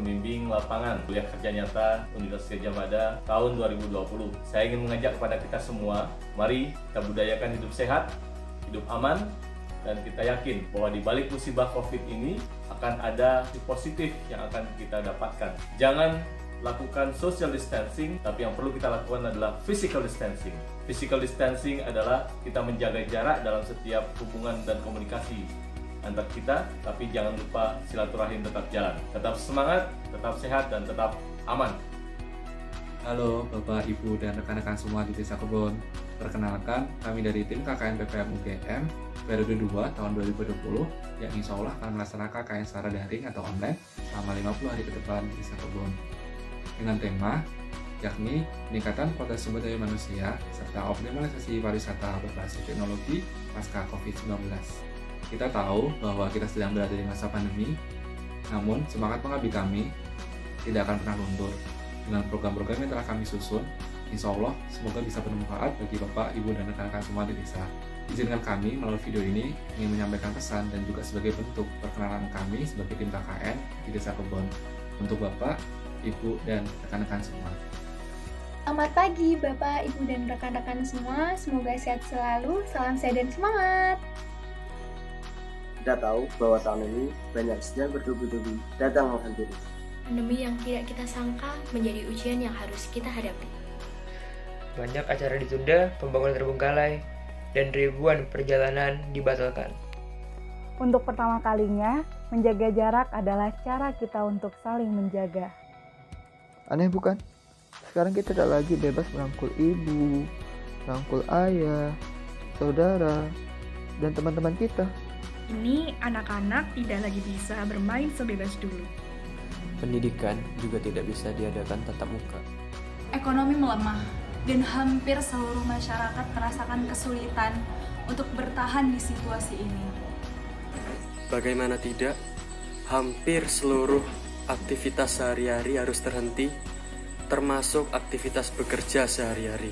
pembimbing lapangan kuliah kerja nyata Universitas Gadjah Mada tahun 2020. Saya ingin mengajak kepada kita semua, mari kita budayakan hidup sehat, hidup aman, dan kita yakin bahwa di balik musibah COVID ini akan ada positif yang akan kita dapatkan. Jangan lakukan social distancing, tapi yang perlu kita lakukan adalah physical distancing. Physical distancing adalah kita menjaga jarak dalam setiap hubungan dan komunikasi antar kita, tapi jangan lupa silaturahim tetap jalan. Tetap semangat, tetap sehat, dan tetap aman. Halo Bapak, Ibu, dan rekan-rekan semua di Desa Kebon. Perkenalkan, kami dari tim KKN PPM UGM periode 2 tahun 2020 yang insya Allah akan melaksanakan KKN secara daring atau online selama 50 hari ke depan di Desa Kebon. Dengan tema yakni peningkatan kualitas sumber daya manusia serta optimalisasi pariwisata berbasis teknologi pasca COVID-19. Kita tahu bahwa kita sedang berada di masa pandemi, namun semangat pengabdi kami tidak akan pernah luntur. Dengan program-program yang telah kami susun, insya Allah semoga bisa bermanfaat bagi Bapak, Ibu, dan rekan-rekan semua di desa. Izinkan kami melalui video ini ingin menyampaikan pesan dan juga sebagai bentuk perkenalan kami sebagai tim KKN di Desa Kebon untuk Bapak, Ibu, dan rekan-rekan semua. Selamat pagi Bapak, Ibu, dan rekan-rekan semua. Semoga sehat selalu, salam sehat dan semangat. Kita tahu bahwa tahun ini banyak yang bertubi-tubi datang menghampiri. Pandemi yang tidak kita sangka menjadi ujian yang harus kita hadapi. Banyak acara ditunda, pembangunan terbengkalai, dan ribuan perjalanan dibatalkan. Untuk pertama kalinya, menjaga jarak adalah cara kita untuk saling menjaga. Aneh bukan? Sekarang kita tidak lagi bebas merangkul ibu, merangkul ayah, saudara, dan teman-teman kita. Ini anak-anak tidak lagi bisa bermain sebebas dulu. Pendidikan juga tidak bisa diadakan tatap muka. Ekonomi melemah dan hampir seluruh masyarakat merasakan kesulitan untuk bertahan di situasi ini. Bagaimana tidak, hampir seluruh aktivitas sehari-hari harus terhenti, termasuk aktivitas bekerja sehari-hari.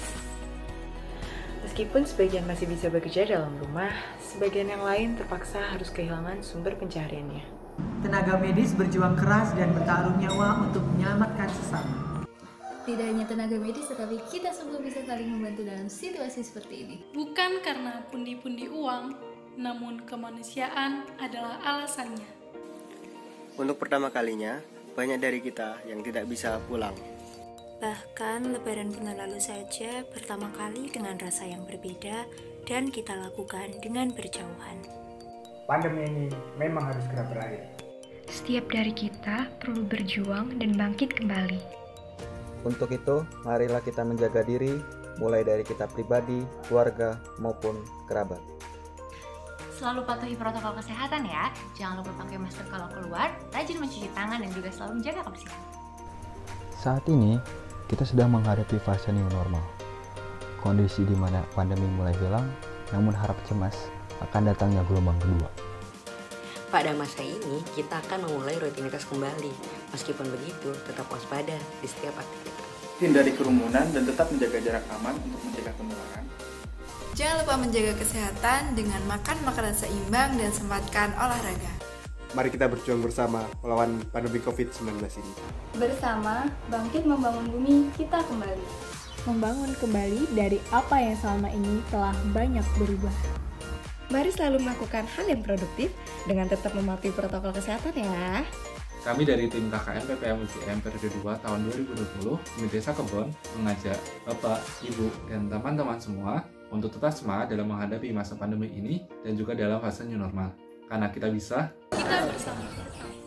Meskipun sebagian masih bisa bekerja dalam rumah, sebagian yang lain terpaksa harus kehilangan sumber pencahariannya. Tenaga medis berjuang keras dan bertaruh nyawa untuk menyelamatkan sesama. Tidak hanya tenaga medis, tetapi kita semua bisa saling membantu dalam situasi seperti ini. Bukan karena pundi-pundi uang, namun kemanusiaan adalah alasannya. Untuk pertama kalinya, banyak dari kita yang tidak bisa pulang. Bahkan lebaran bulan lalu saja pertama kali dengan rasa yang berbeda dan kita lakukan dengan berjauhan. Pandemi ini memang harus segera berakhir. Setiap dari kita perlu berjuang dan bangkit kembali. Untuk itu, marilah kita menjaga diri, mulai dari kita pribadi, keluarga, maupun kerabat. Selalu patuhi protokol kesehatan ya. Jangan lupa pakai masker kalau keluar, rajin mencuci tangan, dan juga selalu menjaga kebersihan. Saat ini, kita sedang menghadapi fase new normal. Kondisi di mana pandemi mulai hilang, namun harap cemas akan datangnya gelombang kedua. Pada masa ini, kita akan memulai rutinitas kembali. Meskipun begitu, tetap waspada di setiap aktivitas. Hindari kerumunan dan tetap menjaga jarak aman untuk mencegah penularan. Jangan lupa menjaga kesehatan dengan makan makanan seimbang dan sempatkan olahraga. Mari kita berjuang bersama melawan pandemi COVID-19 ini. Bersama, bangkit membangun bumi kita kembali. Membangun kembali dari apa yang selama ini telah banyak berubah. Mari selalu melakukan hal yang produktif dengan tetap mematuhi protokol kesehatan ya. Kami dari tim KKN PPM UGM periode 2 tahun 2020 di Desa Kebon mengajak Bapak, Ibu, dan teman-teman semua untuk tetap semangat dalam menghadapi masa pandemi ini dan juga dalam fase new normal. Karena kita bisa. Kita bersama.